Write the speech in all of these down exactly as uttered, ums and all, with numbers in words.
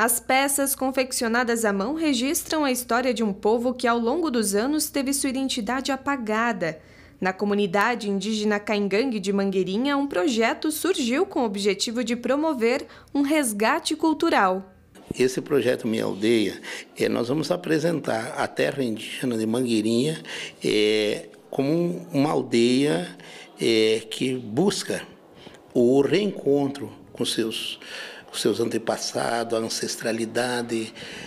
As peças confeccionadas à mão registram a história de um povo que, ao longo dos anos, teve sua identidade apagada. Na comunidade indígena Caingangue de Mangueirinha, um projeto surgiu com o objetivo de promover um resgate cultural. Esse projeto Minha Aldeia, é, nós vamos apresentar a terra indígena de Mangueirinha é, como uma aldeia é, que busca o reencontro com seus os seus antepassados, a ancestralidade,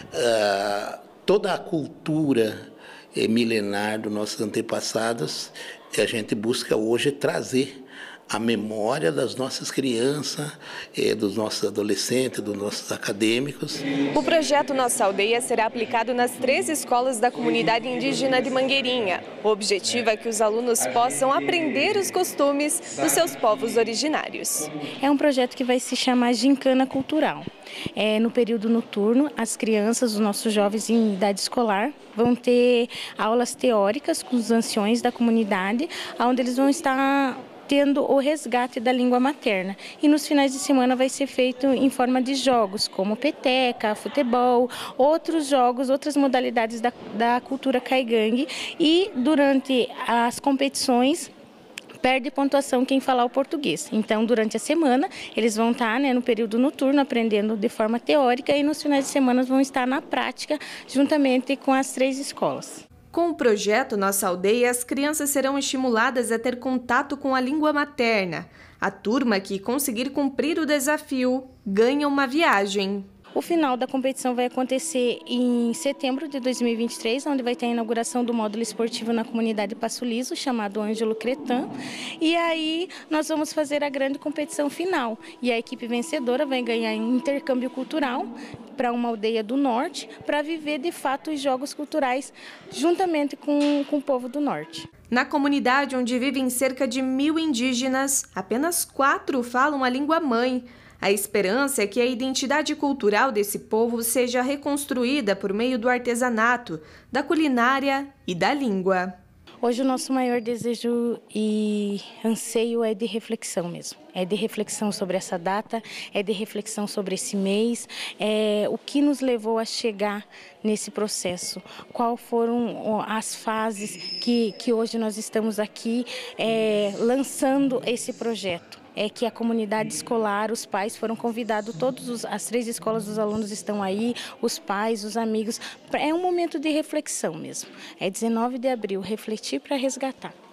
uh, toda a cultura eh, milenar dos nossos antepassados, que a gente busca hoje trazer a memória das nossas crianças, eh, dos nossos adolescentes, dos nossos acadêmicos. O projeto Nossa Aldeia será aplicado nas três escolas da comunidade indígena de Mangueirinha. O objetivo é que os alunos possam aprender os costumes dos seus povos originários. É um projeto que vai se chamar Gincana Cultural. É, no período noturno, as crianças, os nossos jovens em idade escolar, vão ter aulas teóricas com os anciões da comunidade, onde eles vão estar tendo o resgate da língua materna. E nos finais de semana vai ser feito em forma de jogos, como peteca, futebol, outros jogos, outras modalidades da, da cultura caigangue. E durante as competições, perde pontuação quem falar o português. Então, durante a semana, eles vão estar, né, no período noturno, aprendendo de forma teórica, e nos finais de semana vão estar na prática, juntamente com as três escolas. Com o projeto Nossa Aldeia, as crianças serão estimuladas a ter contato com a língua materna. A turma que conseguir cumprir o desafio ganha uma viagem. O final da competição vai acontecer em setembro de dois mil e vinte e três, onde vai ter a inauguração do módulo esportivo na comunidade Passo Liso, chamado Ângelo Cretan. E aí nós vamos fazer a grande competição final. E a equipe vencedora vai ganhar um intercâmbio cultural para uma aldeia do norte, para viver de fato os jogos culturais juntamente com, com o povo do norte. Na comunidade, onde vivem cerca de mil indígenas, apenas quatro falam a língua mãe. A esperança é que a identidade cultural desse povo seja reconstruída por meio do artesanato, da culinária e da língua. Hoje o nosso maior desejo e anseio é de reflexão mesmo. É de reflexão sobre essa data, é de reflexão sobre esse mês, é o que nos levou a chegar nesse processo, quais foram as fases que, que hoje nós estamos aqui é, lançando esse projeto. É que a comunidade escolar, os pais foram convidados, todas as três escolas dos alunos estão aí, os pais, os amigos. É um momento de reflexão mesmo. É dezenove de abril, refletir para resgatar.